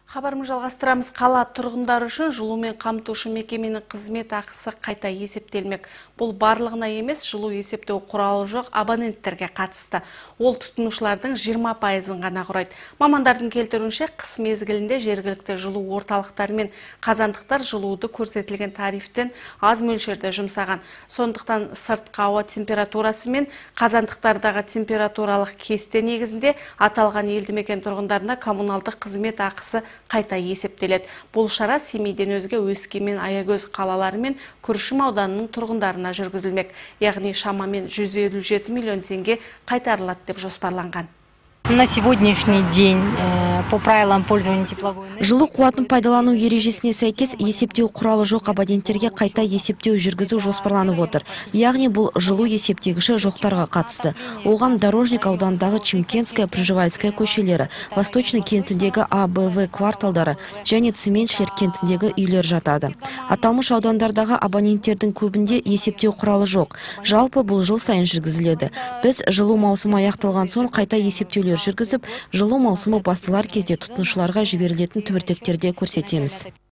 Хабарымызды жалғастырамыз. Қала тұрғындары үшін жылумен қамтушы мекеменің қызмет ақысы қайта есептелмек. Бұл барлығына емес, жылу есептеу құралы жоқ абоненттерге қатысты. Ол тұтынушылардың 20%-ын ғана құрайды. Мамандардың келтіруінше, қыс мезгілінде жергілікті жылу орталықтары мен қазандықтар жылуды көрсетілген тарифтен аз мөлшерде жұмсаған. Сондықтан сыртқы ауа температурасы мен қазандықтардағы температуралық кесте негізінде аталған елді мекен тұрғындарына коммуналдық қызмет ақысы қайта есептеледі. Бұл шара Семейден өзге Өскемен, Аягөз қалалары мен Күршім ауданының тұрғындарына жүргізілмек. Яғни шамамен 157 миллион теңге қайтарылады деп жоспарланған. На сегодняшний день по правилам пользования тепловой энергии жылу қуатын пайдалану ережесіне сәйкес есептеу құралы жоқ абоненттерге қайта есептеу жүргізу жоспарланып отыр. Яғни бұл жылу есептегіші жоқтарға қатысты. Оған Дорожник аудандағы Чимкентская, Пржевальская көшелері, Восточный кентіндегі АБВ кварталдары және Цементшілер кентіндегі үйлер жатады. Аталмыш аудандардағы абоненттердің көбінде есептеу құралы жоқ. Жалпы бұл жыл сайын жүргізіледі. Біз жылу маусымы аяқталған соң қайта есептеулер жүргізіп, жылу маусымы басталар кезде тұтынушыларға жіберілетін түбіртектерде көрсетеміз.